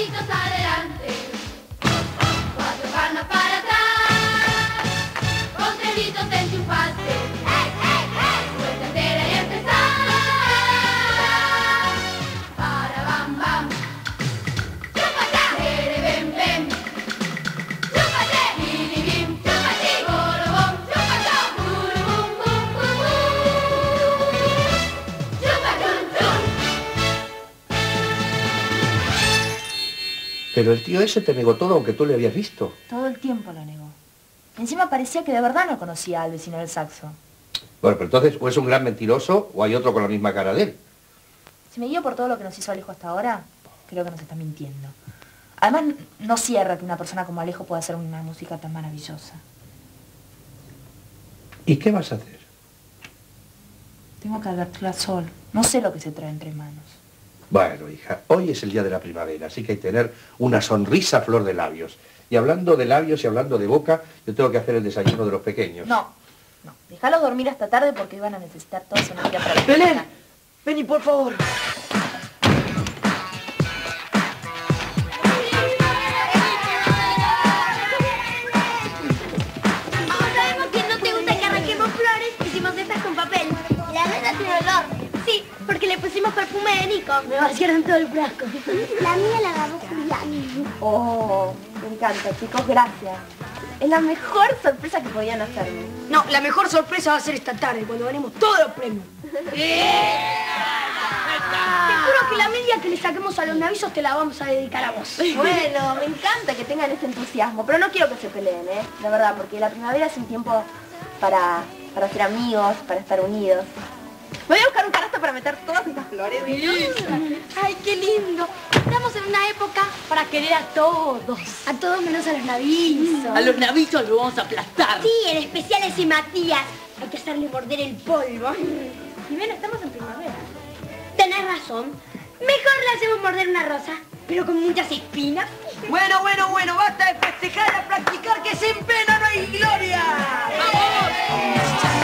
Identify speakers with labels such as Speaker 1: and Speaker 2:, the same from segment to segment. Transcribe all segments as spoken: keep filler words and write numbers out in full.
Speaker 1: pasitos adelante, cuatro palmas para atrás, con tres deditos enchufaste, ¡hey, hey, hey! Vuelta entera y empezar, para bam bam, chúpate, tere bem bem, chúpate, bim bim, chúpate, borobom, chúpate, burubum bum bum bum, chúpachun chun.
Speaker 2: Pero el tío ese te negó todo aunque tú le habías visto.
Speaker 3: Todo el tiempo lo negó. Encima parecía que de verdad no conocía al vecino del saxo.
Speaker 2: Bueno, pero entonces o es un gran mentiroso o hay otro con la misma cara de él.
Speaker 3: Si me guío por todo lo que nos hizo Alejo hasta ahora, creo que nos está mintiendo. Además, no cierra que una persona como Alejo pueda hacer una música tan maravillosa.
Speaker 2: ¿Y qué vas a hacer?
Speaker 3: Tengo que advertirlo a Sol. No sé lo que se trae entre manos.
Speaker 2: Bueno, hija, hoy es el día de la primavera, así que hay que tener una sonrisa a flor de labios. Y hablando de labios y hablando de boca, yo tengo que hacer el desayuno de los pequeños.
Speaker 3: No, no. Déjalo dormir hasta tarde porque iban a necesitar toda su energía para la
Speaker 4: Belén,
Speaker 3: cena.
Speaker 4: vení, por favor.
Speaker 5: Como sabemos que no te gusta que arranquemos flores, hicimos estas con papel. La nena tiene olor. Sí, porque le pusimos perfume de Nico. Me vaciaron todo el frasco. La mía la agarró Julián.
Speaker 3: Oh, me encanta, chicos, gracias. Es la mejor sorpresa que podían hacerme.
Speaker 4: No, la mejor sorpresa va a ser esta tarde, cuando ganemos todos los premios. Te juro que la media que le saquemos a los navisos te la vamos a dedicar a vos.
Speaker 3: Bueno, me encanta que tengan este entusiasmo, pero no quiero que se peleen, ¿eh? La verdad, porque la primavera es un tiempo para, para ser amigos, para estar unidos. Voy a buscar un canasto para meter todas estas flores.
Speaker 5: Ay, qué lindo. Estamos en una época
Speaker 4: Para querer a todos.
Speaker 5: a todos menos a los navisos.
Speaker 4: A los navisos los vamos a aplastar.
Speaker 5: Sí, en especial a ese Matías. Hay que hacerle morder el polvo.
Speaker 3: Y bien, estamos en primavera.
Speaker 5: Tenés razón. Mejor le hacemos morder una rosa, pero con muchas espinas.
Speaker 4: Bueno, bueno, bueno, basta de festejar y a practicar, que sin pena no hay gloria. ¡Vamos!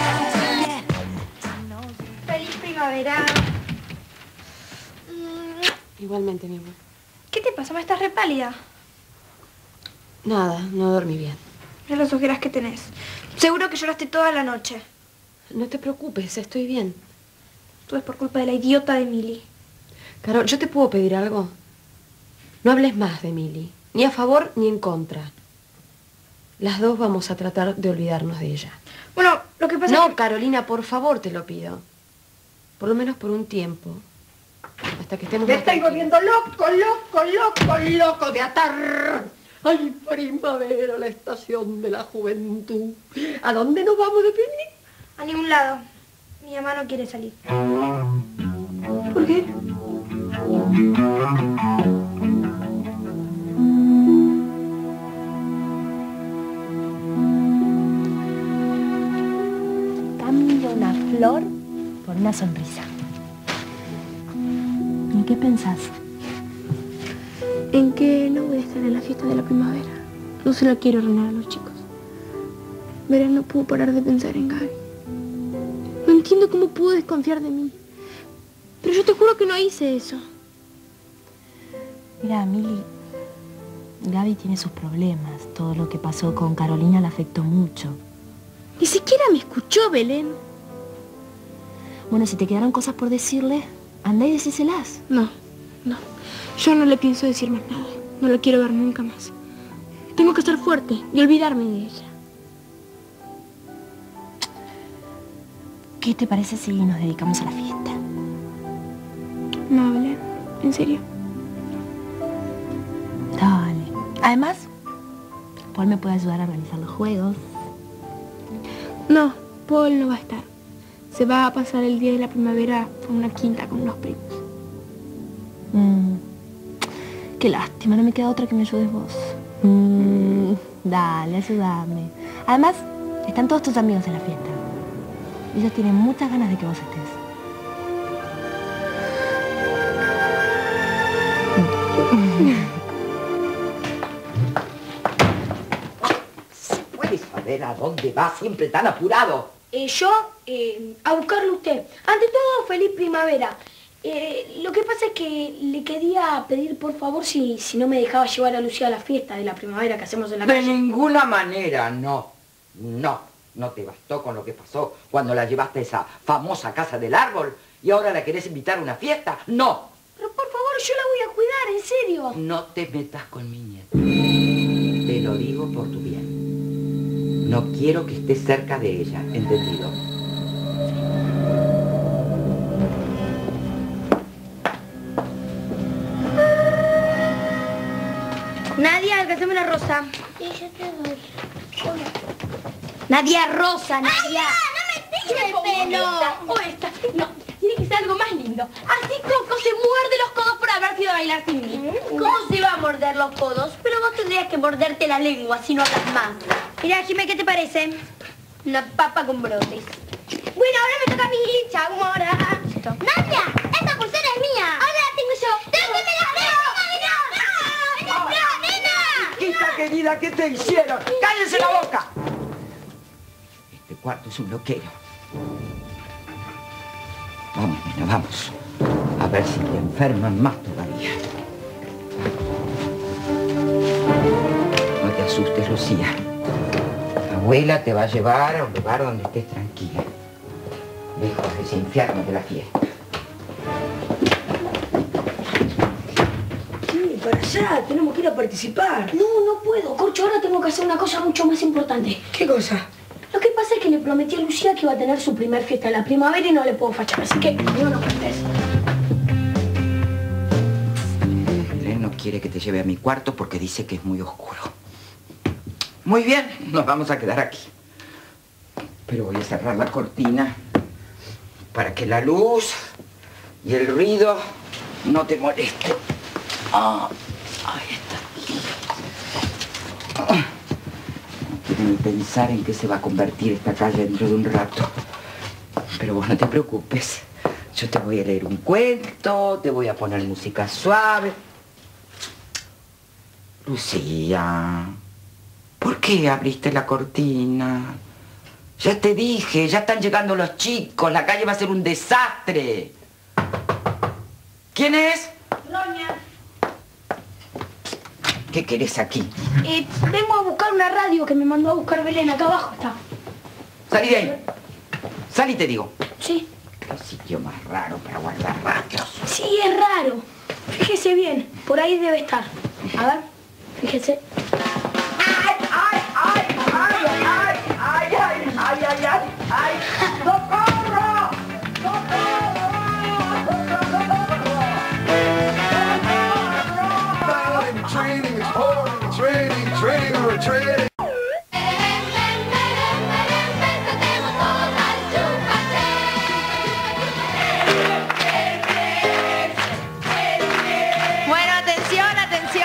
Speaker 5: Feliz primavera.
Speaker 6: Igualmente, mi amor.
Speaker 5: ¿Qué te pasa? ¿Me estás re pálida?
Speaker 6: Nada, no dormí bien.
Speaker 5: Mira las ojeras que tenés. Seguro que lloraste toda la noche.
Speaker 6: No te preocupes, estoy bien.
Speaker 5: Todo es por culpa de la idiota de Mili.
Speaker 6: Carol, ¿yo te puedo pedir algo? No hables más de Mili, ni a favor ni en contra. Las dos vamos a tratar de olvidarnos de ella.
Speaker 5: Bueno, lo que pasa
Speaker 6: No,
Speaker 5: es que...
Speaker 6: Carolina, por favor, te lo pido. Por lo menos por un tiempo. Hasta que estemos
Speaker 4: Me
Speaker 6: más
Speaker 4: estoy
Speaker 6: tranquilos.
Speaker 4: volviendo loco, loco, loco, loco de atar. Ay, primavera, la estación de la juventud. ¿A dónde nos vamos de picnic?
Speaker 5: A ningún lado. Mi mamá no quiere salir.
Speaker 4: ¿Por qué?
Speaker 3: Cambio una flor por una sonrisa. ¿En qué pensás?
Speaker 5: En que no voy a estar en la fiesta de la primavera. No se lo quiero arruinar a los chicos. Verán, no puedo parar de pensar en Gaby. No entiendo cómo pudo desconfiar de mí. Pero yo te juro que no hice eso.
Speaker 3: Mira, Mili, Gaby tiene sus problemas. Todo lo que pasó con Carolina la afectó mucho.
Speaker 5: Ni siquiera me escuchó, Belén.
Speaker 3: Bueno, si te quedaron cosas por decirle, anda y decíselas.
Speaker 5: No, no. Yo no le pienso decir más nada. No la quiero ver nunca más. Tengo que estar fuerte y olvidarme de ella.
Speaker 3: ¿Qué te parece si nos dedicamos a la fiesta?
Speaker 5: No, Belén. En serio.
Speaker 3: Dale. Además, Paul me puede ayudar a organizar los juegos.
Speaker 5: No, Paul no va a estar. Se va a pasar el día de la primavera a una quinta con unos primos.
Speaker 3: Mm. Qué lástima, no me queda otra que me ayudes vos. Mm. Dale, ayúdame. Además, están todos tus amigos en la fiesta. Ellos tienen muchas ganas de que vos estés.
Speaker 7: ¿Puedes saber a dónde va siempre tan apurado?
Speaker 5: Eh, yo, eh, a buscarlo usted. Ante todo, feliz primavera.
Speaker 8: Eh, lo que pasa es que le quería pedir por favor si, si no me dejaba llevar a Lucía a la fiesta de la primavera que hacemos en la
Speaker 7: De
Speaker 8: calle.
Speaker 7: ninguna manera, no. No, no te bastó con lo que pasó cuando la llevaste a esa famosa casa del árbol y ahora la querés invitar a una fiesta. No.
Speaker 8: Pero por favor, yo la voy a cuidar, en serio.
Speaker 7: No te metas con mi nieta. Te lo digo por tu bien. No quiero que estés cerca de ella, ¿entendido?
Speaker 8: Nadia, alcanzame una rosa.
Speaker 1: Y yo te doy.
Speaker 8: Nadia, rosa, Nadia.
Speaker 1: no me tires el pelo!
Speaker 8: O esta. No, tiene que ser algo más lindo. Así Coco se muerde los codos por haber sido a bailar sin mí.
Speaker 1: ¿Cómo se va a morder los codos? Pero vos tendrías que morderte la lengua si no hablas más.
Speaker 8: Mira, Jimé, ¿qué te parece?
Speaker 1: Una papa con brotes.
Speaker 8: Bueno, ahora me toca a mí. Chau, Mora.
Speaker 1: Nadia, esta pulsera es mía. Ahora la tengo yo. ¡Déjame la dejo! ¡No, nena!
Speaker 7: Hija querida, ¿qué te hicieron? ¡Cállense la boca! Este cuarto es un loquero. Vamos, nena, vamos. A ver si te enferman más todavía. No te asustes, Lucía. La abuela te va a llevar a un lugar donde estés tranquila. Lejos de ese infierno de la fiesta.
Speaker 8: Sí, para allá, tenemos que ir a participar. No, no puedo, Corcho, ahora tengo que hacer una cosa mucho más importante. ¿Qué cosa? Lo que pasa es que le prometí a Lucía que iba a tener su primer fiesta de la primavera y no le puedo fachar, así que no nos cuentes.
Speaker 7: Él no quiere que te lleve a mi cuarto porque dice que es muy oscuro. Muy bien, nos vamos a quedar aquí. Pero voy a cerrar la cortina para que la luz y el ruido no te molesten. Ah, ahí está. Ah, no quiero ni pensar en qué se va a convertir esta calle dentro de un rato. Pero vos no te preocupes. Yo te voy a leer un cuento, te voy a poner música suave. Lucía, ¿por qué abriste la cortina? Ya te dije, ya están llegando los chicos, la calle va a ser un desastre. ¿Quién es?
Speaker 8: Roña.
Speaker 7: ¿Qué querés aquí?
Speaker 8: Eh, vengo a buscar una radio que me mandó a buscar Belén, acá abajo está.
Speaker 7: Salí de ahí. Salí, te digo.
Speaker 8: Sí.
Speaker 7: Qué sitio más raro para guardar radios.
Speaker 8: Sí, es raro. Fíjese bien, por ahí debe estar. A ver, fíjese.
Speaker 7: ¡Ay, ay, ay, ay, ay, ay, ay, ay, ay, ay, ay! ¡Socorro!
Speaker 9: Training, exploring, training, training, retreating.
Speaker 10: Bueno, atención, atención.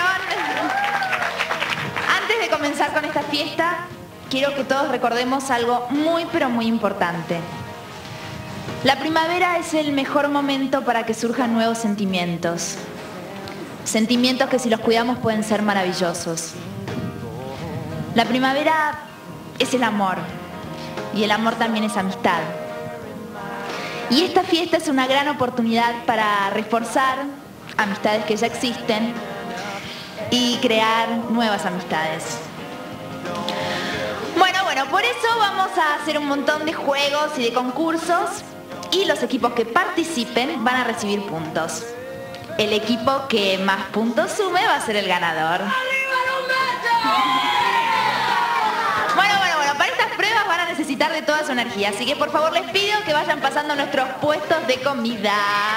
Speaker 10: Antes de comenzar con esta fiesta, quiero que todos recordemos algo muy, pero muy importante. La primavera es el mejor momento para que surjan nuevos sentimientos. Sentimientos que si los cuidamos pueden ser maravillosos. La primavera es el amor. Y el amor también es amistad. Y esta fiesta es una gran oportunidad para reforzar amistades que ya existen y crear nuevas amistades. Bueno, bueno, por eso vamos a hacer un montón de juegos y de concursos y los equipos que participen van a recibir puntos. El equipo que más puntos sume va a ser el ganador. Bueno, bueno, bueno, para estas pruebas van a necesitar de toda su energía, así que por favor les pido que vayan pasando a nuestros puestos de comida.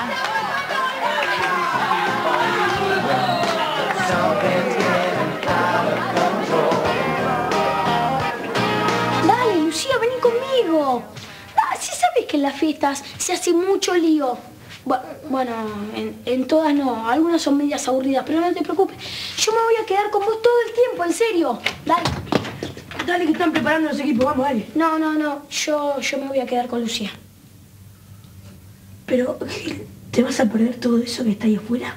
Speaker 8: Dale, Lucía, vení conmigo. Ah, sí sabes que en las fiestas se hace mucho lío. Bu- Bueno, en, en todas no. Algunas son medias aburridas, pero no te preocupes. Yo me voy a quedar con vos todo el tiempo, en serio. Dale.
Speaker 4: Dale que están preparando los equipos, vamos, dale.
Speaker 8: No, no, no. Yo, yo me voy a quedar con Lucía.
Speaker 4: Pero, Gil, ¿te vas a perder todo eso que está ahí afuera?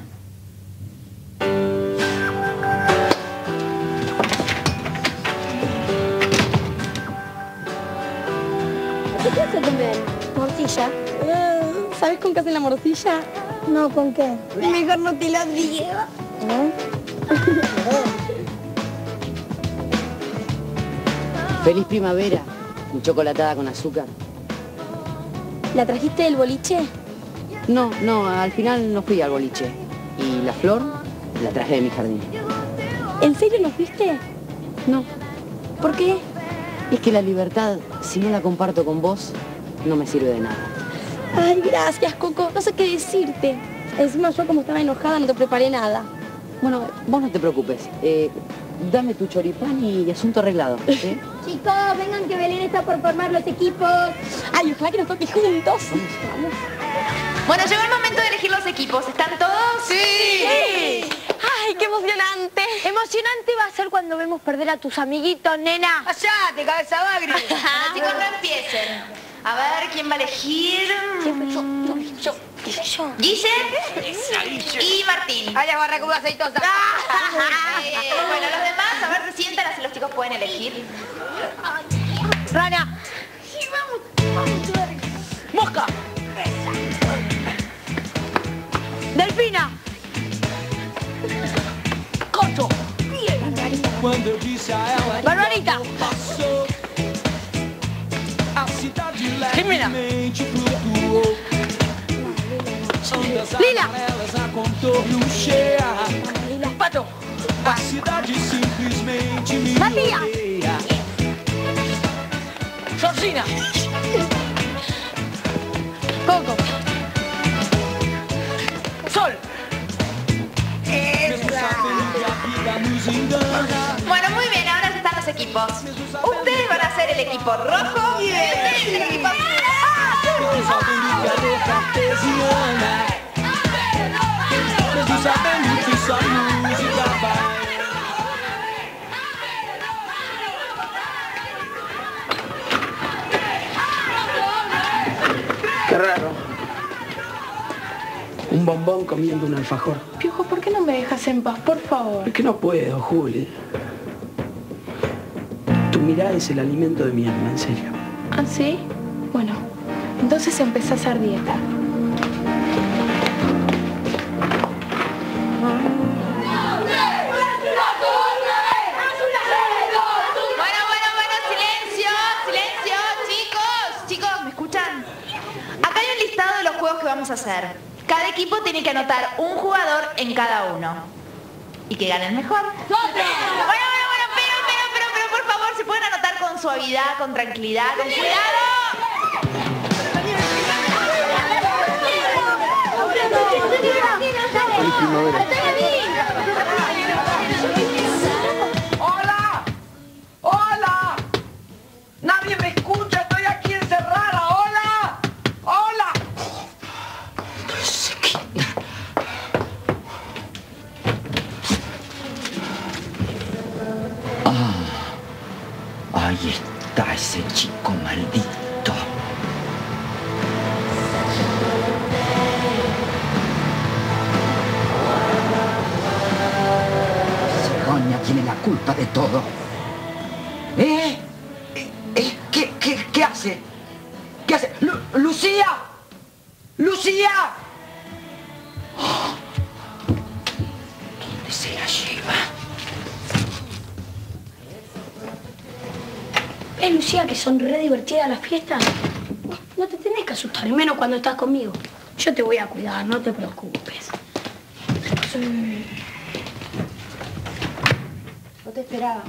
Speaker 8: ¿Qué te hace comer? Morcilla.
Speaker 5: ¿Sabes con qué hacen la morcilla?
Speaker 8: No, ¿con qué?
Speaker 5: Mejor no te lo digo.
Speaker 11: Feliz primavera. Mi chocolatada con azúcar.
Speaker 8: ¿La trajiste del boliche?
Speaker 11: No, no, al final no fui al boliche. Y la flor la traje de mi jardín.
Speaker 8: ¿En serio no fuiste?
Speaker 11: No.
Speaker 8: ¿Por qué?
Speaker 11: Es que la libertad, si no la comparto con vos, no me sirve de nada.
Speaker 8: Ay, gracias, Coco. No sé qué decirte. Encima yo como estaba enojada no te preparé nada.
Speaker 11: Bueno, vos no te preocupes. Eh, dame tu choripán y asunto arreglado. ¿eh?
Speaker 8: Chicos, vengan que Belén está por formar los equipos. Ay, ojalá que nos toque juntos. Vamos.
Speaker 10: Bueno, llegó el momento de elegir los equipos. ¿Están todos?
Speaker 8: ¡Sí! ¡Sí! ¡Ay, qué emocionante! Emocionante va a ser cuando vemos perder a tus amiguitos, nena.
Speaker 6: ¡Allá, cabeza bagre!
Speaker 10: Bueno, chicos, no empiecen. A ver, ¿quién va a elegir?
Speaker 8: Siempre yo, no, yo, yo.
Speaker 10: Guille y Martín.
Speaker 6: ¡Ay, la barracuda aceitosa!
Speaker 10: Eh, bueno, los demás, a ver, se sientan, así los chicos pueden elegir.
Speaker 8: Rana.
Speaker 6: Sí, vamos, vamos.
Speaker 8: Mosca. Delfina. Cocho. Barbarita. Jimena. Lila. Pato. Matías. Georgina. Coco. Sol.
Speaker 10: Bueno, muy bien, ahora están los equipos. Ustedes van a ser el equipo rojo y ustedes el equipo azul.
Speaker 12: Qué raro. Un bombón comiendo un alfajor.
Speaker 5: Piojo, ¿por qué no me dejas en paz? Por favor.
Speaker 12: Es que no puedo, Juli. Tu mirada es el alimento de mi alma, en serio.
Speaker 5: ¿Ah, sí? Bueno, entonces empecé a hacer dieta.
Speaker 10: Bueno, bueno, bueno, silencio, silencio, chicos. Chicos, ¿me escuchan? Acá hay un listado de los juegos que vamos a hacer. Cada equipo tiene que anotar un jugador en cada uno. Y que gane el mejor. Bueno, bueno, bueno, pero, pero, pero, pero, por favor, ¿se pueden anotar con suavidad, con tranquilidad, con cuidado?
Speaker 12: ¡Hola! ¡Hola! ¡Nadie me escucha! ¡Estoy aquí encerrada! ¡Hola! ¡Hola!
Speaker 7: Ah, ahí está ese chico maldito. Cegoña tiene la culpa de todo. ¿Eh? ¿Eh? ¿Qué, qué, qué hace? ¿Qué hace? Lu- ¡Lucía! ¡Lucía! Oh, ¿dónde se la lleva?
Speaker 8: ¿Ves, Lucía, que son re divertidas las fiestas? No te tenés que asustar, y menos cuando estás conmigo. Yo te voy a cuidar, no te preocupes. Sí.
Speaker 6: No te esperaba.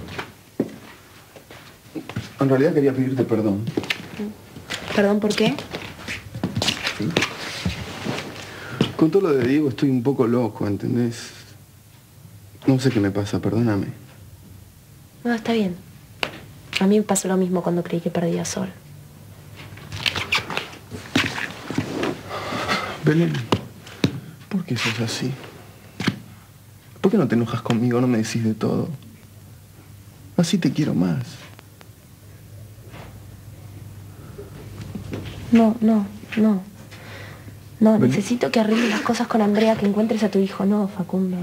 Speaker 9: En realidad quería pedirte perdón.
Speaker 6: ¿Perdón por qué?
Speaker 9: ¿Sí? Con todo lo de Diego estoy un poco loco, ¿entendés? No sé qué me pasa, perdóname.
Speaker 6: No, está bien. A mí me pasó lo mismo cuando creí que perdía a Sol.
Speaker 9: Belén, ¿por qué sos así? ¿Por qué no te enojas conmigo? No me decís de todo. Así te quiero más.
Speaker 6: No, no, no. No,
Speaker 9: Belén.
Speaker 6: necesito que arregles las cosas con Andrea, que encuentres a tu hijo. No, Facundo.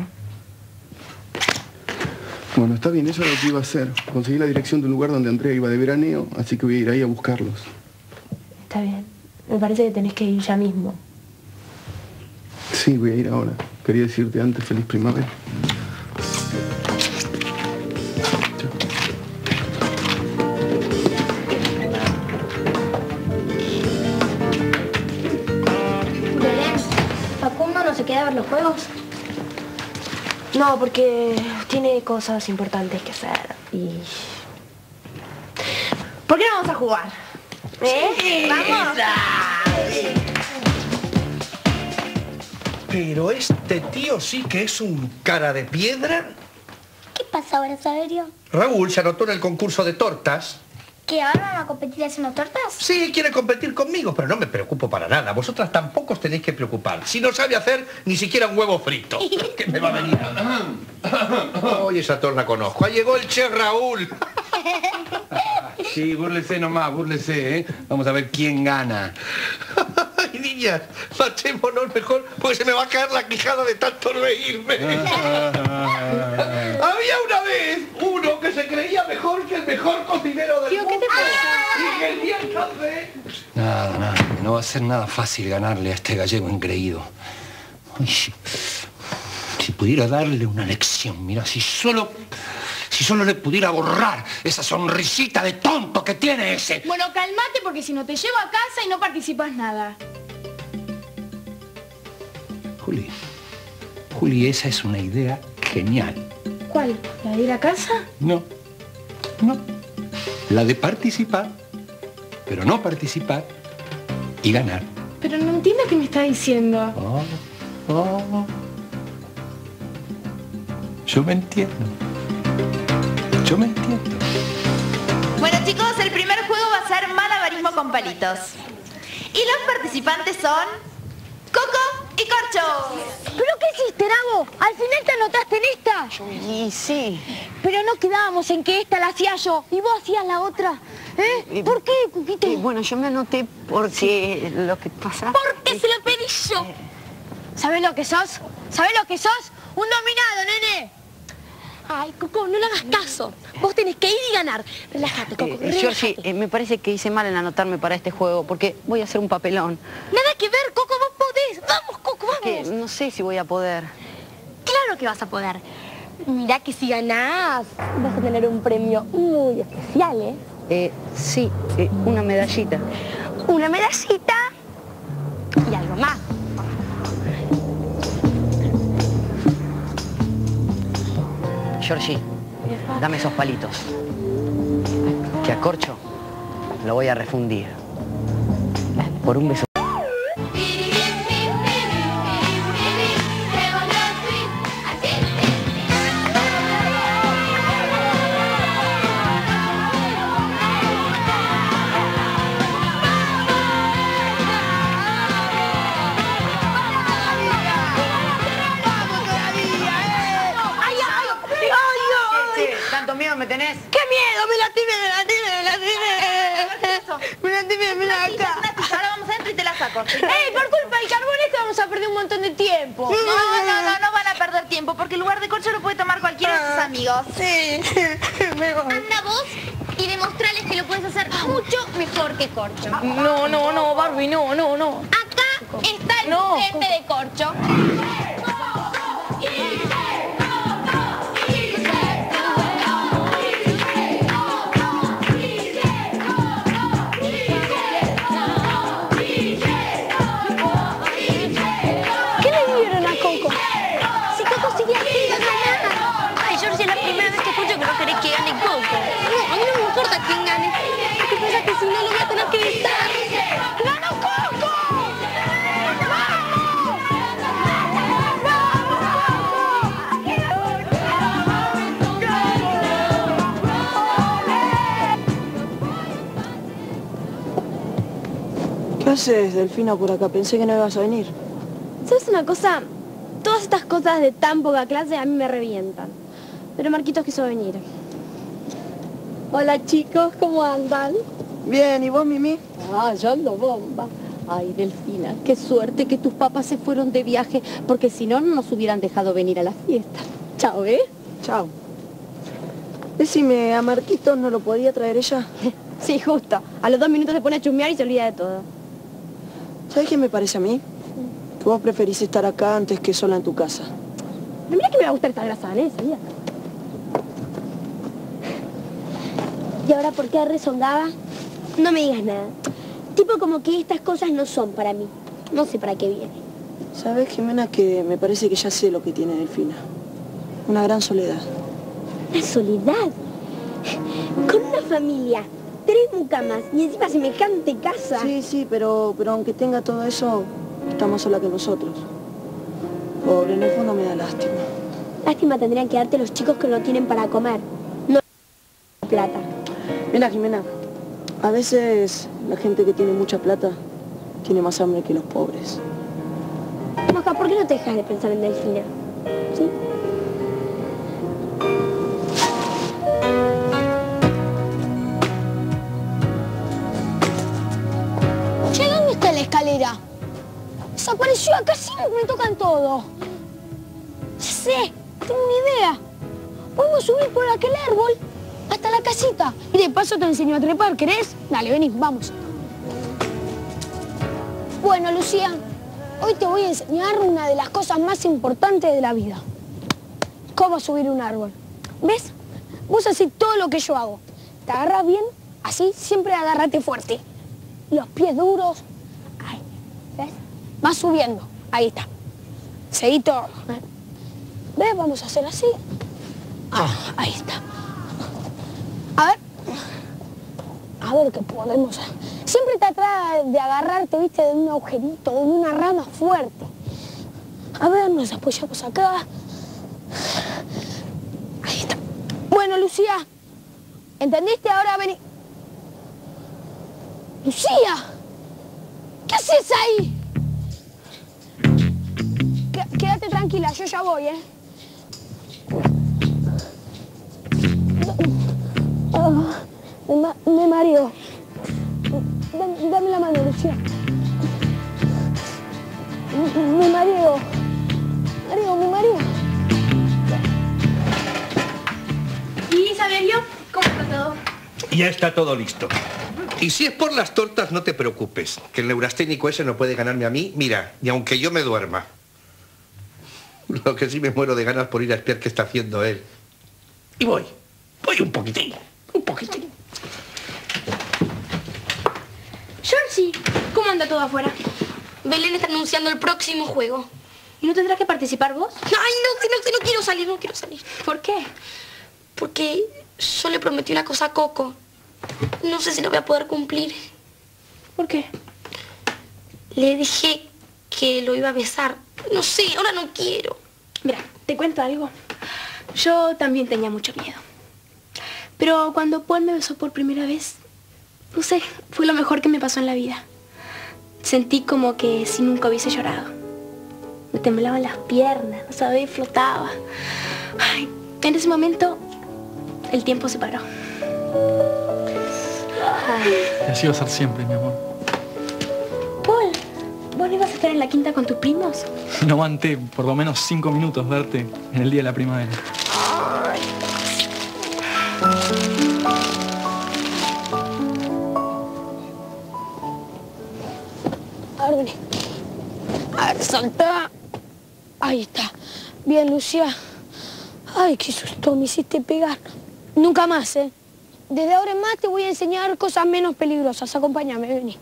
Speaker 9: Bueno, está bien, eso es lo que iba a hacer. Conseguí la dirección de un lugar donde Andrea iba de veraneo, así que voy a ir ahí a buscarlos.
Speaker 6: Está bien. Me parece que tenés que ir ya mismo.
Speaker 9: Sí, voy a ir ahora. Quería decirte antes feliz primavera.
Speaker 8: Belén, ¿Facundo no se queda a ver los juegos?
Speaker 6: No, porque tiene cosas importantes que hacer y...
Speaker 10: ¿Por qué no vamos a jugar?
Speaker 6: ¿Eh?
Speaker 10: ¡Vamos!
Speaker 2: Pero este tío sí que es un cara de piedra.
Speaker 8: ¿Qué pasa ahora, Saverio?
Speaker 2: Raúl se anotó en el concurso de tortas.
Speaker 8: ¿Que ahora van a competir haciendo tortas?
Speaker 2: Sí, quiere competir conmigo, pero no me preocupo para nada. Vosotras tampoco os tenéis que preocupar. Si no sabe hacer ni siquiera un huevo frito. ¿Qué me va a venir? Oye, esa torta la conozco. Ahí llegó el Che Raúl.
Speaker 13: Sí, búrlese nomás, búrlese, ¿eh? Vamos a ver quién gana.
Speaker 2: Ay, niñas, matémonos mejor, porque se me va a caer la quijada de tanto reírme. Había una vez uno que se creía mejor que el mejor cocinero del
Speaker 8: Tío,
Speaker 2: mundo.
Speaker 8: ¿qué te pasa?
Speaker 2: Y que el día entonces...
Speaker 13: Nada, nada, no va a ser nada fácil ganarle a este gallego engreído. Ay, si, si pudiera darle una lección, mira, si solo... Si solo le pudiera borrar esa sonrisita de tonto que tiene ese.
Speaker 5: Bueno, cálmate porque si no te llevo a casa y no participas nada.
Speaker 13: Juli, Juli, esa es una idea genial.
Speaker 5: ¿Cuál? ¿La de ir a casa?
Speaker 13: No, no. La de participar, pero no participar y ganar.
Speaker 5: Pero no entiendo qué me está diciendo.
Speaker 13: Oh, oh. Yo me entiendo. Yo me entiendo.
Speaker 10: Bueno, chicos, el primer juego va a ser malabarismo con palitos. Y los participantes son... Coco y Corcho.
Speaker 8: ¿Pero qué hiciste, Nabo? ¿Al final te anotaste en esta?
Speaker 11: Y sí.
Speaker 8: Pero no quedábamos en que esta la hacía yo y vos hacías la otra. ¿Eh? ¿Por qué, Cuquito?
Speaker 11: Eh, bueno, yo me anoté porque lo que pasa...
Speaker 8: Porque se lo pedí yo. ¿Sabés lo que sos? ¿Sabés lo que sos? Un dominado, nene. Ay, Coco, no le hagas caso. Vos tenés que ir y ganar. Relájate, Coco,
Speaker 11: Eh,
Speaker 8: relájate.
Speaker 11: Georgie, eh, me parece que hice mal en anotarme para este juego porque voy a hacer un papelón.
Speaker 8: Nada que ver, Coco, vos podés. Vamos, Coco, vamos.
Speaker 11: Que no sé si voy a poder.
Speaker 8: Claro que vas a poder. Mirá que si ganás, vas a tener un premio muy especial, ¿eh?
Speaker 11: Eh, sí, eh, una medallita.
Speaker 8: Una medallita y algo más.
Speaker 11: Georgie, dame esos palitos. Que a Corcho lo voy a refundir. Por un beso. ¿Tanto miedo me tenés?
Speaker 8: ¡Qué miedo! ¡Me lastimé, me lastimé, me lastimé! ¡Me lastimé, me lastimé acá!
Speaker 10: Ahora vamos adentro y te la saco.
Speaker 5: ¡Ey, por culpa del carbón este vamos a perder un montón de tiempo!
Speaker 10: No, no, no, no van a perder tiempo porque el lugar de Corcho lo puede tomar cualquiera de sus amigos.
Speaker 8: Sí, anda vos y demostrarles que lo puedes hacer mucho mejor que Corcho.
Speaker 5: No, no, no, Barbie, no, no, no.
Speaker 8: Acá está el
Speaker 5: No.
Speaker 8: frente de Corcho. ¿Qué le dieron a Coco? Si Coco sigue así, va a ganar. Ay, Georgie, es la primera vez que escucho que no querés que gane Coco. No, a mí no me importa quién gane. Lo que pasa es que si no lo voy a tener que gritar. ¡Ganó Coco!
Speaker 14: ¿Qué haces, Delfina, por acá? Pensé que no ibas a venir.
Speaker 5: ¿Sabes una cosa? Todas estas cosas de tan poca clase a mí me revientan. Pero Marquitos quiso venir.
Speaker 4: Hola, chicos, ¿cómo andan?
Speaker 14: Bien, ¿y vos, Mimi?
Speaker 4: Ah, yo ando bomba. Ay, Delfina, qué suerte que tus papás se fueron de viaje, porque si no, no nos hubieran dejado venir a la fiesta. Chao, ¿eh?
Speaker 14: Chao. Decime, ¿a Marquitos no lo podía traer ella?
Speaker 5: Sí, justo. A los dos minutos se pone a chusmear y se olvida de todo.
Speaker 14: ¿Sabes qué me parece a mí? vos preferís estar acá antes que sola en tu casa.
Speaker 8: Mira que me va a gustar esta grasa danesa, mira. ¿Y ahora por qué rezongaba? No me digas nada. Tipo como que estas cosas no son para mí. No sé para qué viene.
Speaker 14: ¿Sabes, Jimena, que me parece que ya sé lo que tiene Delfina? Una gran soledad.
Speaker 8: ¿Una soledad? Con una familia, tres mucamas y encima semejante casa.
Speaker 14: Sí, sí, pero, pero aunque tenga todo eso, está más sola que nosotros. Pobre, en el fondo me da lástima.
Speaker 8: Lástima tendrían que darte los chicos que no tienen para comer. No plata.
Speaker 14: Mira, Jimena, a veces la gente que tiene mucha plata tiene más hambre que los pobres.
Speaker 8: Maja, ¿por qué no te dejas de pensar en Delfina? ¿Sí? Che, ¿dónde está la escalera? Desapareció, acá siempre me tocan todo. Ya sé, tengo una idea. Podemos subir por aquel árbol hasta la casita. Y de paso te enseño a trepar, ¿querés? Dale, vení, vamos. Bueno, Lucía, hoy te voy a enseñar una de las cosas más importantes de la vida. Cómo subir un árbol. ¿Ves? Vos haces todo lo que yo hago. Te agarras bien, así, siempre agárrate fuerte. Los pies duros. Ahí, ¿ves? Vas subiendo. Ahí está. Seguí todo. ¿Ves? Vamos a hacer así. Ah, ahí está. A ver. A ver qué podemos hacer. Siempre trata de agarrarte, viste, de un agujerito, de una rama fuerte. A ver, nos apoyamos acá. Ahí está. Bueno, Lucía, ¿entendiste? Ahora vení. ¡Lucía! ¿Qué haces ahí? Qu- Quédate tranquila, yo ya voy, ¿eh? Oh, me, ma me mareo. Dame, dame la mano, Lucía. Me, me mareo. Mareo, me mareo.
Speaker 5: ¿Y Saberio? ¿Cómo está todo?
Speaker 2: Ya está todo listo. Y si es por las tortas, no te preocupes, que el neurasténico ese no puede ganarme a mí, mira, ni aunque yo me duerma. Lo que sí me muero de ganas por ir a espiar qué está haciendo él. Y voy, voy un poquitín, un poquitín.
Speaker 5: Georgie, ¿cómo anda todo afuera?
Speaker 8: Belén está anunciando el próximo juego.
Speaker 5: ¿Y no tendrás que participar vos?
Speaker 8: Ay, no, que no, que no quiero salir, no quiero salir.
Speaker 5: ¿Por qué?
Speaker 8: Porque yo le prometí una cosa a Coco. No sé si lo voy a poder cumplir.
Speaker 5: ¿Por qué?
Speaker 8: Le dije que lo iba a besar. No sé, ahora no quiero.
Speaker 5: Mira, te cuento algo. Yo también tenía mucho miedo. Pero cuando Paul me besó por primera vez, no sé, fue lo mejor que me pasó en la vida. Sentí como que si nunca hubiese llorado. Me temblaban las piernas, no sabía, flotaba. Ay, en ese momento, el tiempo se paró. Ay.
Speaker 15: Y así va a ser siempre, mi amor.
Speaker 5: Paul, ¿vos no ibas a estar en la quinta con tus primos?
Speaker 15: No aguanté por lo menos cinco minutos verte en el día de la primavera.
Speaker 5: Ay.
Speaker 8: A ver, vení. A ver, salta. Ahí está. Bien, Lucía. Ay, qué susto me hiciste pegar. Nunca más, ¿eh? Desde ahora en más te voy a enseñar cosas menos peligrosas. Acompáñame, vení.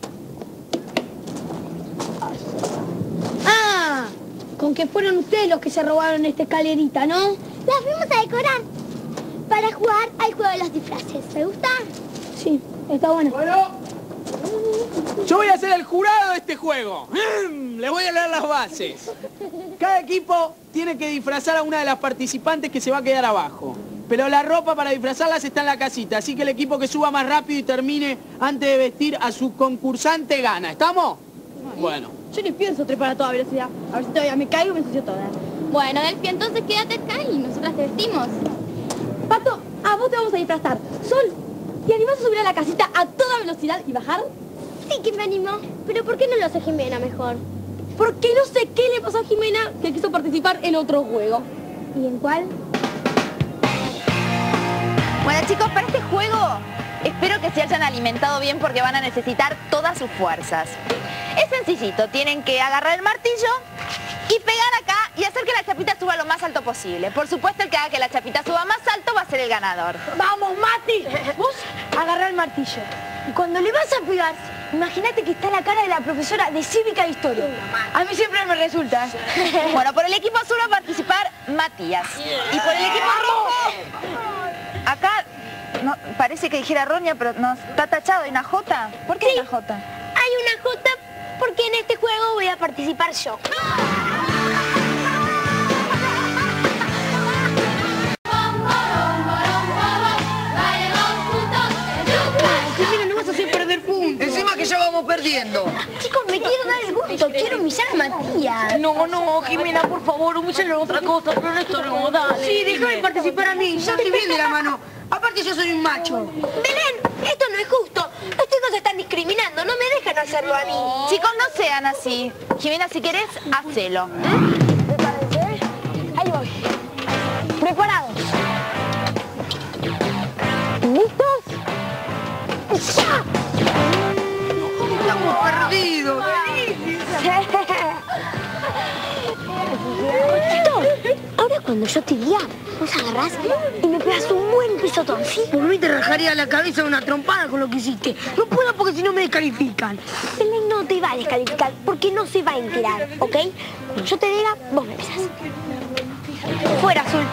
Speaker 8: Ah, con que fueron ustedes los que se robaron esta escalerita, ¿no?
Speaker 16: La fuimos a decorar para jugar al juego de los disfraces. ¿Te gusta?
Speaker 8: Sí, está bueno.
Speaker 17: Bueno, yo voy a ser el jurado de este juego. Les voy a leer las bases. Cada equipo tiene que disfrazar a una de las participantes que se va a quedar abajo. Pero la ropa para disfrazarlas está en la casita, así que el equipo que suba más rápido y termine antes de vestir a su concursante gana. ¿Estamos? Bueno.
Speaker 5: Yo ni pienso trepar a toda velocidad. A ver si todavía me caigo y me ensucio toda.
Speaker 16: Bueno, Delphi, entonces quédate acá y nosotras te vestimos.
Speaker 5: Pato, a vos te vamos a disfrazar. Sol, ¿te animás a subir a la casita a toda velocidad y bajar?
Speaker 16: Sí que me animo. Pero ¿por qué no lo hace Jimena mejor?
Speaker 5: Porque no sé qué le pasó a Jimena que quiso participar en otro juego.
Speaker 16: ¿Y en cuál?
Speaker 10: Bueno, chicos, para este juego espero que se hayan alimentado bien porque van a necesitar todas sus fuerzas. Es sencillito, tienen que agarrar el martillo y pegar acá y hacer que la chapita suba lo más alto posible. Por supuesto, el que haga que la chapita suba más alto va a ser el ganador.
Speaker 8: Vamos, Mati. Vos agarrá el martillo. Y cuando le vas a pegar, imagínate que está la cara de la profesora de Cívica e Historia.
Speaker 10: A mí siempre me resulta. Bueno, por el equipo azul va a participar Matías. Y por el equipo rojo, acá no, parece que dijera Roña, pero no, está tachado. ¿Hay una J? ¿Por qué hay una J?
Speaker 16: Hay una J porque en este juego voy a participar yo.
Speaker 12: Encima que ya vamos perdiendo.
Speaker 8: Chicos, me quiero dar el gusto, quiero humillar a Matías.
Speaker 18: No, no, Jimena, por favor, humíllalo en otra cosa, pero esto no, dale.
Speaker 4: Sí, déjame participar a mí, ya estoy bien de la mano. Aparte yo soy un macho.
Speaker 8: Belén, esto no es justo. Los chicos se están discriminando, no me dejan hacerlo a mí.
Speaker 10: Chicos, no sean así. Jimena, si querés, hacelo.
Speaker 8: ¿Prepárense? Ahí voy. ¿Preparados? ¿Listos? ¡Ya!
Speaker 4: Estamos perdidos.
Speaker 8: Ahora cuando yo te diga, vos agarrás y me pegas un buen pisotón, ¿sí?
Speaker 4: Por mí te rajaría la cabeza una trompada con lo que hiciste. No puedo porque si no me descalifican.
Speaker 8: Belén no te va a descalificar porque no se va a enterar, ¿ok? Cuando yo te diga, vos me pesás. Fuera, Azul.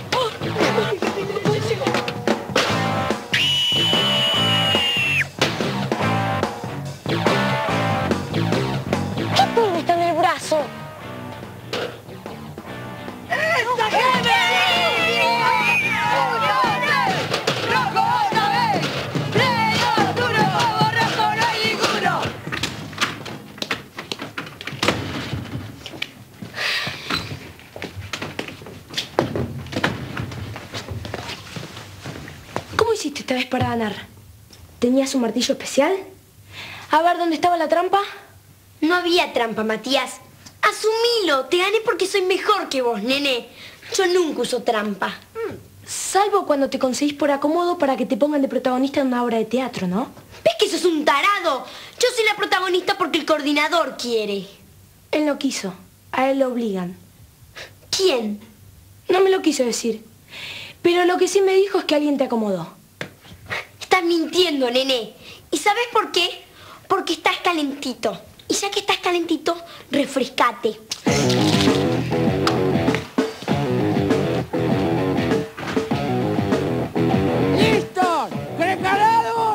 Speaker 8: ¿Qué pulvo está en el brazo?
Speaker 12: ¡Esta gente! ¡Rojo otra vez! ¡Pleno duro! ¡Rojo no hay ninguno!
Speaker 6: ¿Cómo hiciste esta vez para ganar? ¿Tenías un martillo especial? A ver, ¿dónde estaba la trampa?
Speaker 8: No había trampa, Matías. Asumilo, te gané porque soy mejor que vos, nene. Yo nunca uso trampa.
Speaker 6: Salvo cuando te conseguís por acomodo para que te pongan de protagonista en una obra de teatro, ¿no?
Speaker 8: ¿Ves que sos un tarado? Yo soy la protagonista porque el coordinador quiere.
Speaker 6: Él no quiso. A él lo obligan.
Speaker 8: ¿Quién?
Speaker 6: No me lo quiso decir. Pero lo que sí me dijo es que alguien te acomodó.
Speaker 8: Estás mintiendo, nene. ¿Y sabes por qué? Porque estás calentito. Y ya que estás calentito, refrescate.
Speaker 17: ¡Listos! ¡Preparados!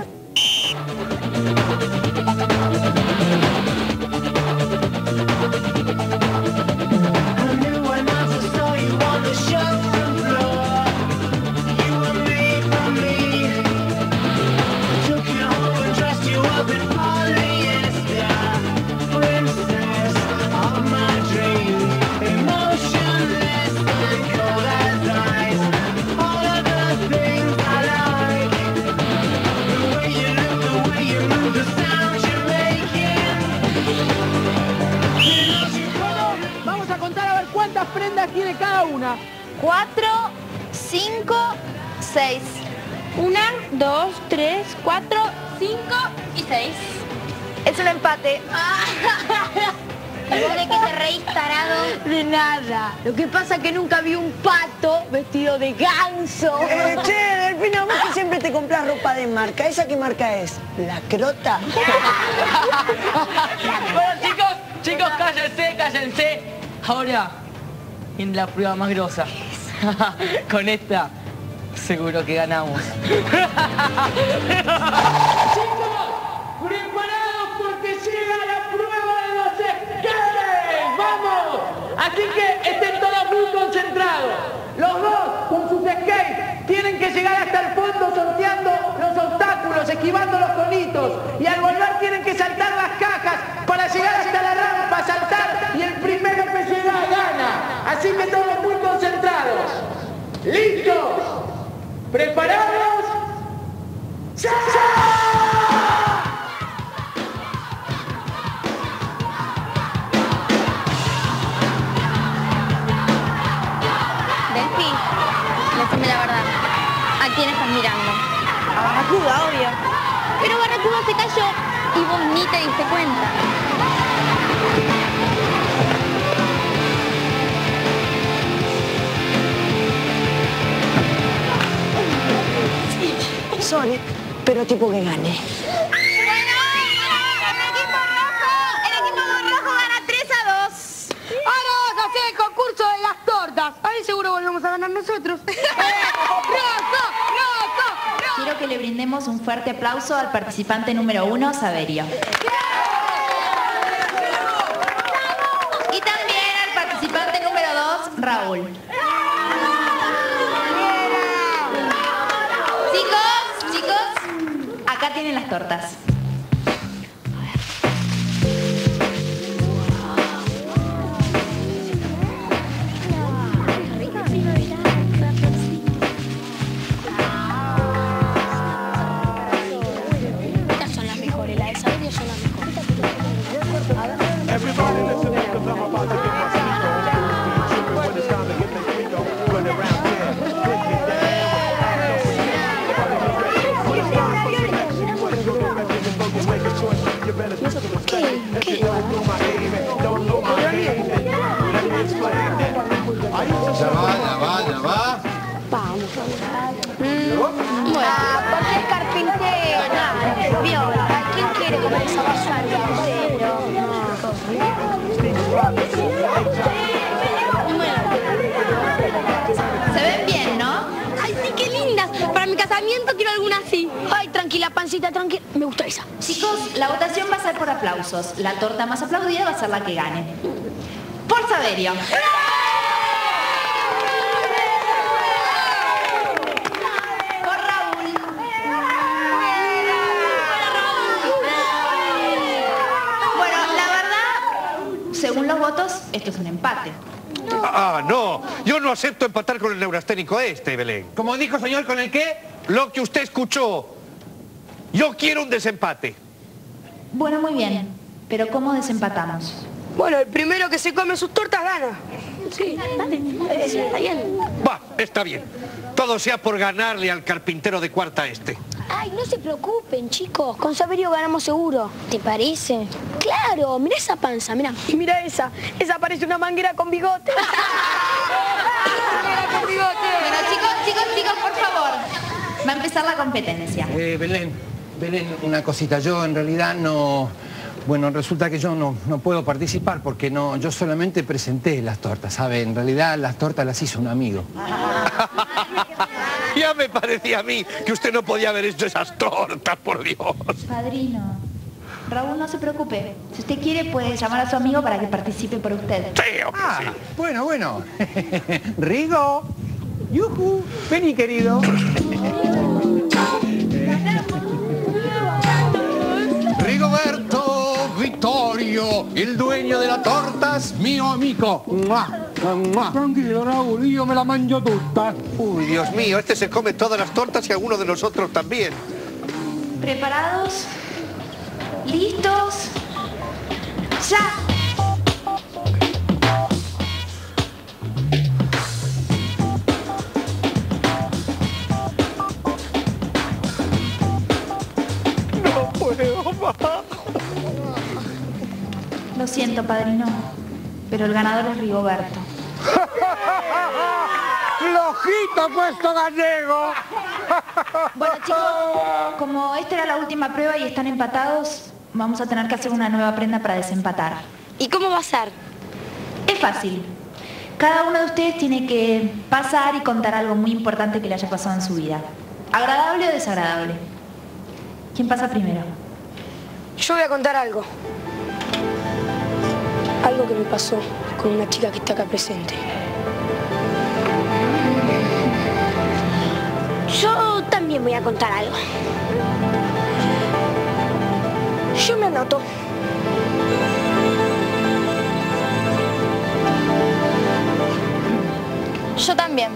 Speaker 17: Vamos a contar a ver cuántas prendas tiene cada una.
Speaker 10: Cuatro, cinco, seis.
Speaker 5: Una, dos, tres, cuatro, cinco y seis.
Speaker 10: Es un empate.
Speaker 8: ¿Y vos de qué te reís, tarado?
Speaker 4: De nada. Lo que pasa es que nunca vi un pato vestido de ganso.
Speaker 14: Eh, che, Delfina, vos que siempre te compras ropa de marca. ¿Esa qué marca es? ¿La Crota?
Speaker 18: Bueno, chicos, chicos, cállense, cállense. Ahora, en la prueba más grosa. Con esta, seguro que ganamos.
Speaker 17: Chicos, preparados porque llega la prueba de los skates. ¡Vamos! Así que estén todos muy concentrados. Los dos, con sus skates, tienen que llegar hasta el fondo sorteando los obstáculos, esquivando los conitos. Y al volver tienen que saltar las cajas para llegar hasta la rampa, saltar, y el primero que llega gana. Así que todos muy concentrados. ¿Listos? ¿Preparados? ¡Ya!
Speaker 5: Delphi, decime la verdad. ¿A quién estás mirando?
Speaker 8: A Barracuda, obvio.
Speaker 5: Pero Barracuda se cayó y vos ni te diste cuenta.
Speaker 14: razón, ¿eh? Pero tipo que gane.
Speaker 5: El concurso de las tortas. Ahí seguro volvemos a ganar nosotros. ¡Rojo! ¡Rojo!
Speaker 10: Quiero que le brindemos un fuerte aplauso al participante número uno, Saverio. Y también al participante número dos, Raúl. Chicos, chicos, acá tienen las tortas.
Speaker 2: Ya va, ya va, ya va.
Speaker 5: Vamos, vamos. Bueno, porque es carpintero. Viola, ¿quién quiere comer esa basura?
Speaker 10: Se ven bien, ¿no?
Speaker 8: Ay, sí, qué lindas. Para mi casamiento quiero alguna así. Ay, tranquila, pancita, tranquila. Me gusta esa.
Speaker 10: Chicos, la votación va a ser por aplausos. La torta más aplaudida va a ser la que gane. Por Saverio. Según los votos, esto es un empate.
Speaker 2: Ah, no. Yo no acepto empatar con el neurasténico este, Belén.
Speaker 13: Como dijo, señor, ¿con el qué?
Speaker 2: Lo que usted escuchó. Yo quiero un desempate.
Speaker 10: Bueno, muy bien. Pero ¿cómo desempatamos?
Speaker 5: Bueno, el primero que se come sus tortas gana. Sí, sí, está bien.
Speaker 2: Va, está bien. Todo sea por ganarle al carpintero de cuarta este.
Speaker 8: Ay, no se preocupen, chicos. Con Saverio ganamos seguro. ¿Te parece? Claro, mira esa panza, mira.
Speaker 5: Y mira esa. Esa parece una manguera con bigote. Manguera con bigote.
Speaker 10: Bueno, chicos, chicos, chicos, por favor. Va a empezar la competencia.
Speaker 13: Eh, Belén, Belén, una cosita. Yo en realidad no... Bueno, resulta que yo no, no puedo participar porque no, yo solamente presenté las tortas, ¿sabe? En realidad las tortas las hizo un amigo.
Speaker 2: Ya me parecía a mí que usted no podía haber hecho esas tortas, por Dios.
Speaker 10: Padrino, Raúl, no se preocupe. Si usted quiere, puede llamar a su amigo para que participe por usted.
Speaker 2: Sí, hombre,
Speaker 13: Ah,
Speaker 2: sí.
Speaker 13: bueno, bueno. Rigo, yujú, vení, querido.
Speaker 19: Rigoberto Vittorio, el dueño de las tortas, mio amico. ¡Mua! ¡Mua! Tranquilo, Raúl, yo me la mangio tutta.
Speaker 2: Uy, Dios mío, este se come todas las tortas y alguno de nosotros también.
Speaker 10: ¿Preparados? ¿Listos? ¡Ya!
Speaker 2: No puedo más.
Speaker 10: Lo siento, padrino, pero el ganador es Rigoberto.
Speaker 19: ¡Flojito puesto gallego!
Speaker 10: Bueno, chicos, como esta era la última prueba y están empatados, vamos a tener que hacer una nueva prenda para desempatar.
Speaker 8: ¿Y cómo va a ser?
Speaker 10: Es fácil. Cada uno de ustedes tiene que pasar y contar algo muy importante que le haya pasado en su vida. ¿Agradable o desagradable? ¿Quién pasa primero?
Speaker 5: Yo voy a contar algo. Algo que me pasó con una chica que está acá presente.
Speaker 8: Yo también voy a contar algo.
Speaker 5: Yo me anoto.
Speaker 3: Yo también.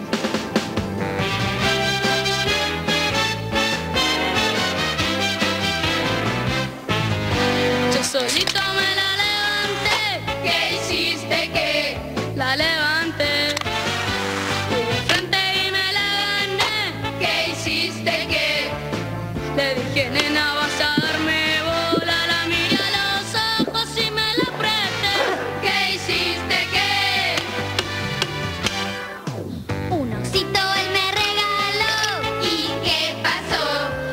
Speaker 1: Yo solito me la levanté. ¿Qué hiciste? ¿Qué? La levanté. Fui de frente y me la gané. ¿Qué hiciste? ¿Qué? Le dije, nena, vas a darme bola. La miré a los ojos y me la apreté. ¿Qué hiciste? ¿Qué?
Speaker 16: Un osito él me regaló.
Speaker 1: ¿Y qué pasó?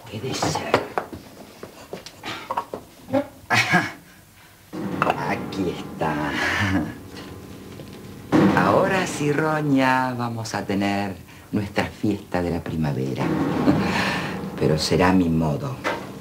Speaker 7: puede ser. Aquí está. Ahora sí, Roña, vamos a tener nuestra fiesta de la primavera. Pero será a mi modo.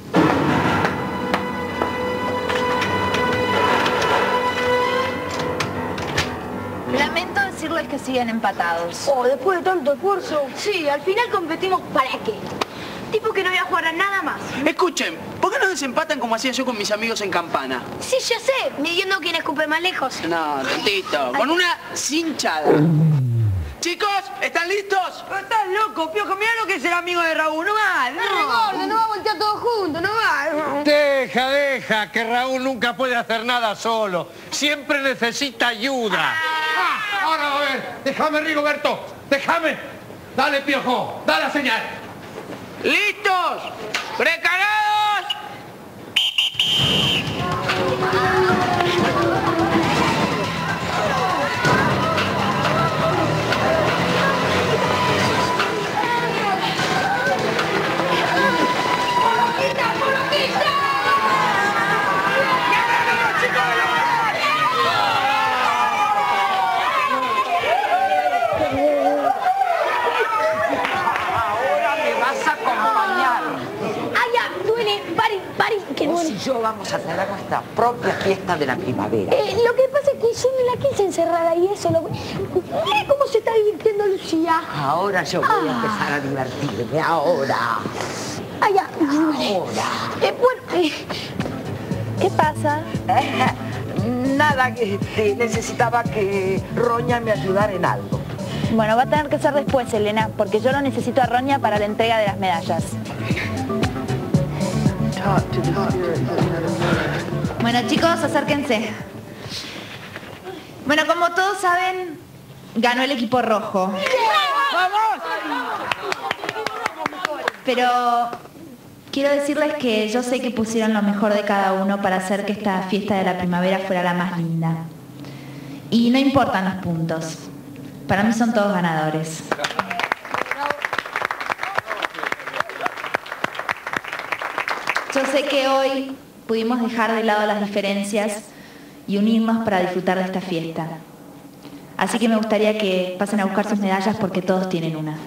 Speaker 10: Lamento decirles que siguen empatados.
Speaker 8: Oh, después de tanto esfuerzo. Sí, al final competimos ¿para qué? Tipo que no voy a jugar a nada más.
Speaker 17: Escuchen, ¿por qué no desempatan como hacía yo con mis amigos en Campana?
Speaker 8: Sí, ya sé, midiendo quién escupe más lejos.
Speaker 17: No, tontito, con una cinchada. Chicos, ¿están listos?
Speaker 18: Estás loco, Piojo, mirá lo que es el amigo de Raúl, no va,
Speaker 8: no. No va a voltear todos juntos, no va.
Speaker 2: Deja, deja, que Raúl nunca puede hacer nada solo. Siempre necesita ayuda. Ah, ahora, a ver, déjame, Rigoberto, déjame. Dale, Piojo, dale la señal.
Speaker 17: ¿Listos? ¿Preparados?
Speaker 7: Vos y yo vamos a tener nuestra propia fiesta de la primavera.
Speaker 8: Eh, lo que pasa es que yo me la quise encerrada y eso. Lo... Mira cómo se está divirtiendo Lucía.
Speaker 7: Ahora yo voy
Speaker 8: ah.
Speaker 7: a empezar a divertirme, ahora.
Speaker 8: Ah, ya.
Speaker 7: Ahora.
Speaker 8: Eh, bueno, eh...
Speaker 10: ¿Qué pasa?
Speaker 7: Eh, nada, que este, necesitaba que Roña me ayudara en algo.
Speaker 10: Bueno, va a tener que ser después, Elena, porque yo lo necesito a Roña para la entrega de las medallas. Bueno, chicos, acérquense. Bueno, como todos saben, ganó el equipo rojo. Pero quiero decirles que yo sé que pusieron lo mejor de cada uno para hacer que esta fiesta de la primavera fuera la más linda. Y no importan los puntos. Para mí son todos ganadores. Yo sé que hoy pudimos dejar de lado las diferencias y unirnos para disfrutar de esta fiesta. Así que me gustaría que pasen a buscar sus medallas porque todos tienen una.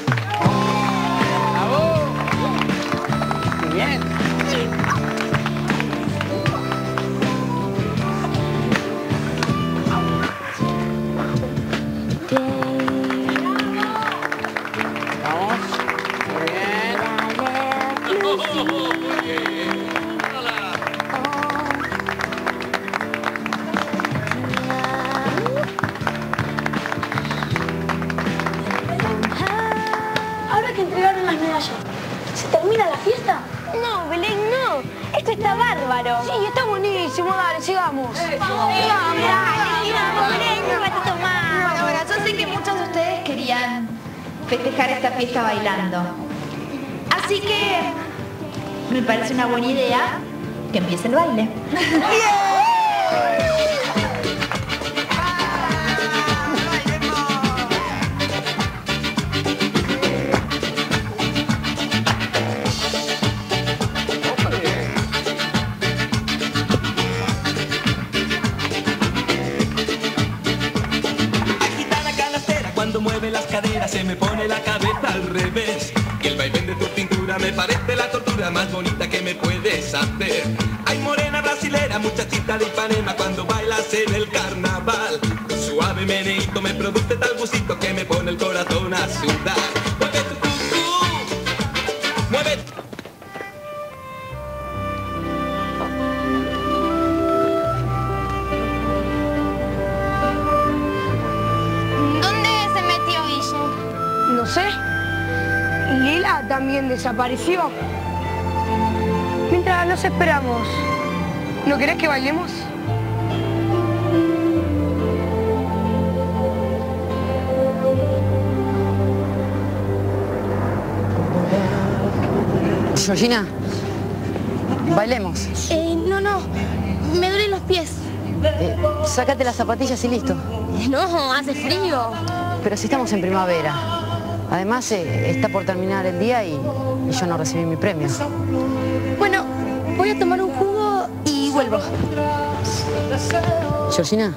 Speaker 17: Bien.
Speaker 8: Ahora que entregaron las medallas, ¿se termina la fiesta? No, Belén, no. Esto está bárbaro. Sí, está buenísimo. Dale, sigamos.
Speaker 10: Eh,
Speaker 8: Sigamos, dale, sigamos, Belén, un ratito más.
Speaker 10: Bueno, bueno, yo sé que muchos de ustedes querían festejar esta fiesta bailando. Así que me parece una buena idea que empiece el baile.
Speaker 20: Mueve las caderas, se me pone la cabeza al revés. Y el vaivén de tu cintura me parece la tortura más bonita que me puedes hacer. Ay, morena brasilera, muchachita de Ipanema, cuando bailas en el carnaval, con suave meneíto me produce tal gustito que me pone el corazón a sudar. Mueve tu cucú, mueve.
Speaker 8: No sé. Lila también desapareció. Mientras nos esperamos, ¿no querés que bailemos?
Speaker 11: Georgina, bailemos.
Speaker 5: Eh, no, no. Me duelen los pies.
Speaker 11: Eh, sácate las zapatillas y listo.
Speaker 5: No, hace frío.
Speaker 11: Pero si estamos en primavera. Además, eh, está por terminar el día y, y yo no recibí mi premio.
Speaker 5: Bueno, voy a tomar un jugo y vuelvo.
Speaker 11: Georgina.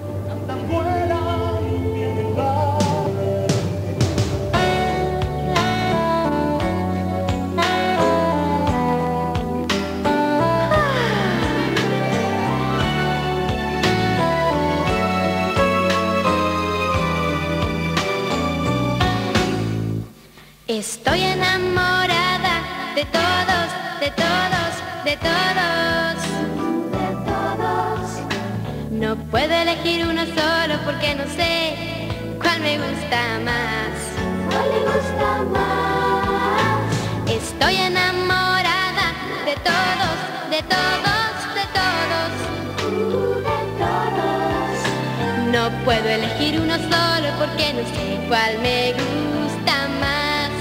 Speaker 1: Estoy enamorada de todos, de todos, de todos. De todos. No puedo elegir uno solo porque no sé cuál me gusta más. ¿Cuál me gusta más? Estoy enamorada de todos, de todos, de todos. De todos. No puedo elegir uno solo porque no sé cuál me gusta más.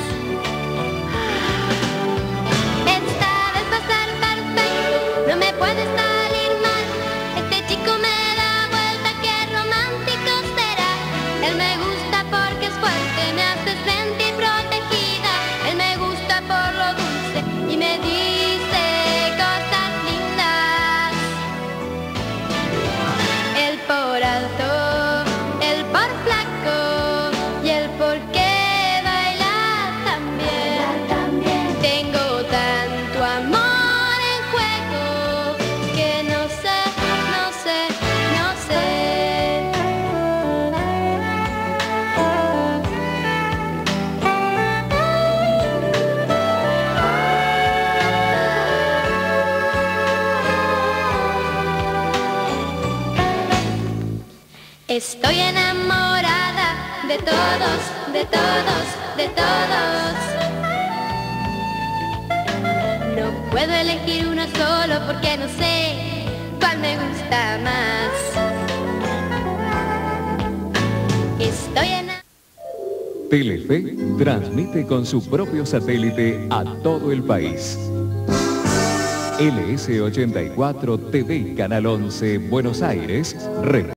Speaker 1: No me puede salir mal, este chico me da vuelta, qué romántico será. Él me gusta porque es fuerte, me hace sentir protegida. Él me gusta por lo dulce y me dice cosas lindas. Él por alto, él por flaco y él porque baila también. Tengo tanto amor. Estoy enamorada de todos, de todos, de todos. No puedo elegir uno solo porque no sé cuál me gusta más. Estoy enamorada.
Speaker 21: Telefe transmite con su propio satélite a todo el país. L S ochenta y cuatro T V Canal once Buenos Aires.